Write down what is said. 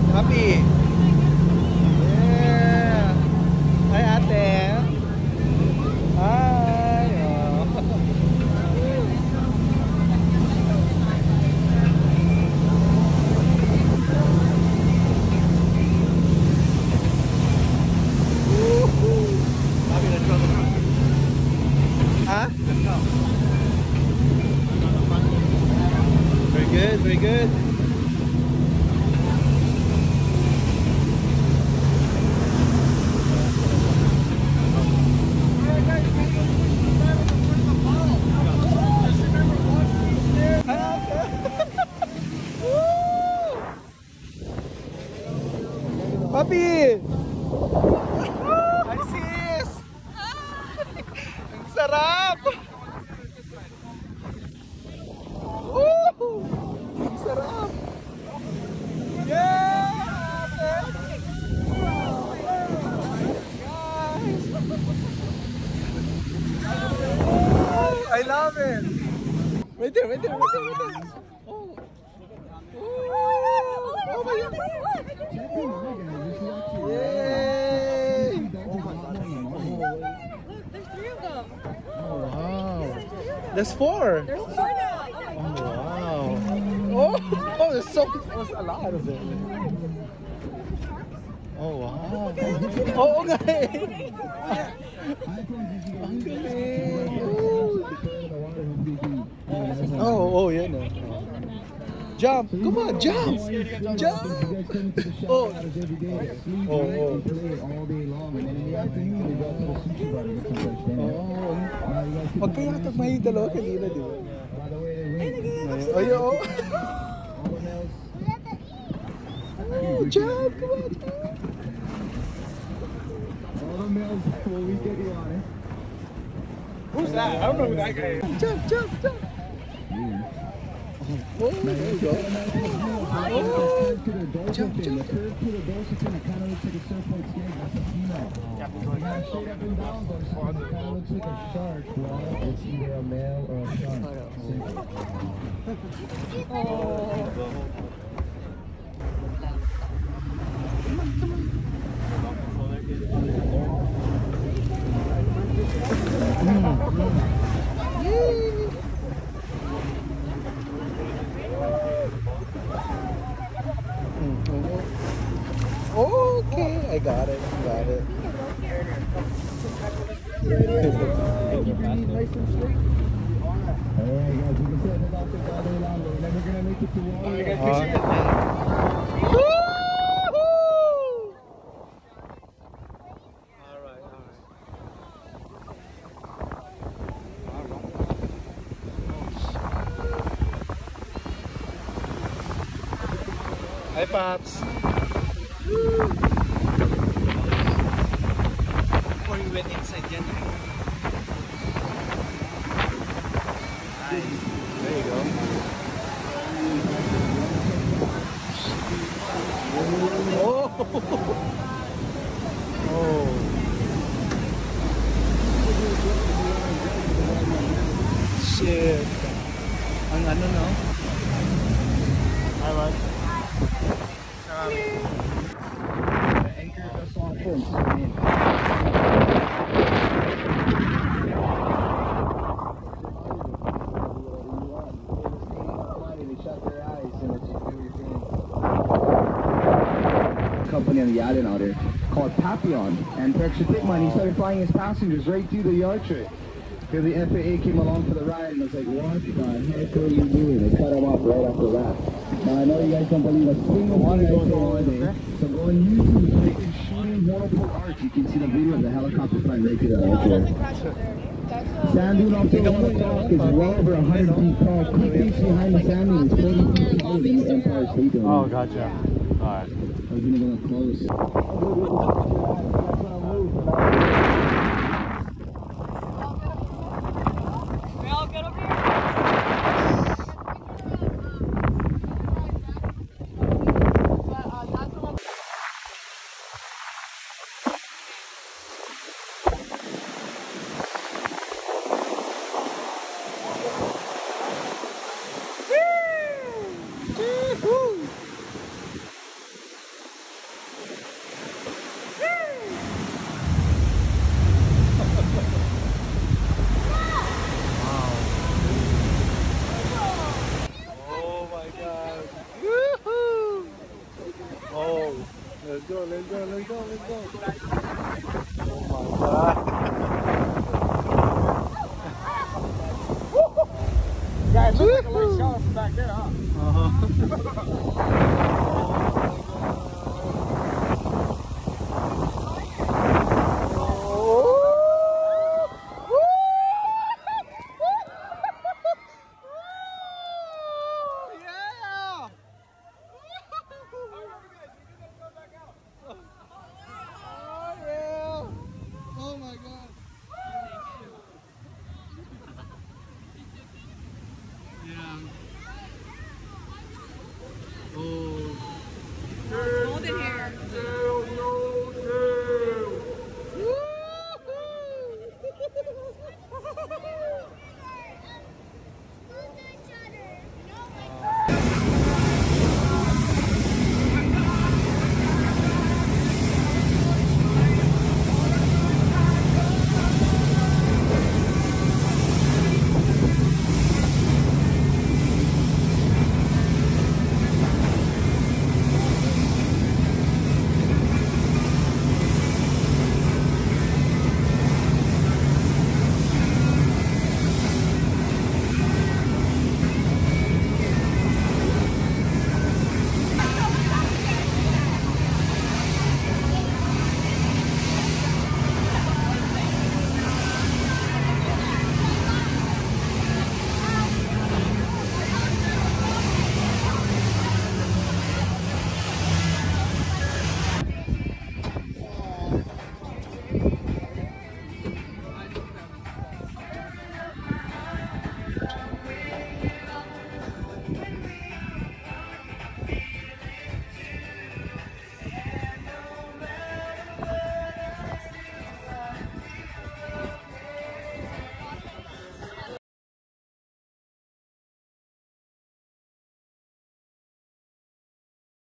Happy. Yeah. Hi, ate. Hi. Oh. Happy, let's go. Huh? Let's go. Very good, very good. Papi! Hi sis! Ang sarap! Woo! Ang sarap! Yeah! I love it! Wait there, wait there, wait there, wait there! Oh! Oh my God! Yay! Look, there's 3 of them. Oh wow! There's 4! There's 4 now. Oh wow! Oh, there's there's a lot of it. Oh wow! Oo nga eh! Ang galing! Oh, yan oh. Jump! Come on, jump! Jump! Oh! Oh. Pag kaya may dalawa kanina, di ba? Ay, oo! Oh, jump! Come on, jump! Who's that? I don't know who that guy is. Jump, jump, jump! Oh, there you go. Oh, jump, jump. The curve to the dorsal fin, it kind of looks like a surfboard snake. That's a female. Straight up and down dorsal fin, it kind of looks like a shark. Well, it's either a male or a shark. Okay, I got it. Got it. Alright guys, you can set it out there all day long, but we're never gonna make it to water. Hi, Pops. Before you went inside yan. Nice. There you go. Oh! Oh! Shit. Ang ano, no? I like. Anchor us on fence. Company on the island out there called Papillon, and for extra tip money, he started flying his passengers right through the yard trick. Because the FAA came along for the ride and was like, what the heck are you doing? They cut him off right after that. Now I know you guys don't believe a single thing I say all day, so go on YouTube and type in shooting Whirlpool Arch. You can see the video of the helicopter flying right through the yard trick. Sand dune off the Clock is well over 100 feet tall. Quick beach behind the sand dune is 40 feet taller than the Empire State Building. Oh, gotcha. Alright. We're gonna go close. We all good up here? go, let's go, let's go, let's go. Oh my God. Yeah, it looks like a light shower from back there, huh? Uh-huh.